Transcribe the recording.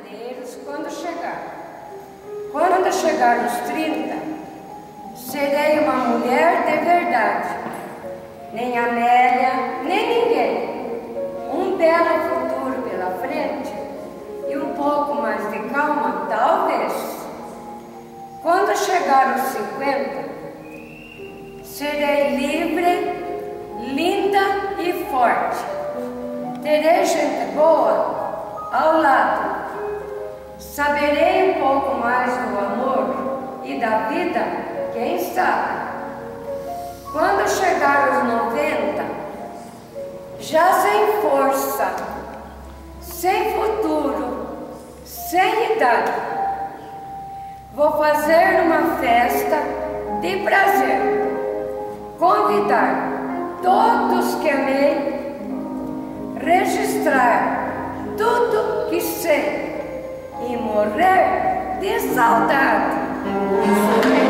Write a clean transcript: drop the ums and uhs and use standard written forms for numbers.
herdeiros quando chegar. Quando chegar os 30, serei uma mulher de verdade. Nem Amélia, nem ninguém. Um belo futuro pela frente e um pouco mais de calma, talvez. Quando chegar os 50, serei livre, linda e forte. Terei gente boa ao lado. Saberei um pouco mais do amor e da vida, quem sabe. Quando chegar os 90, já sem força, sem futuro, sem idade, vou fazer uma festa de prazer, convidar todos que amei, registrar tudo que sei e morrer de saudade.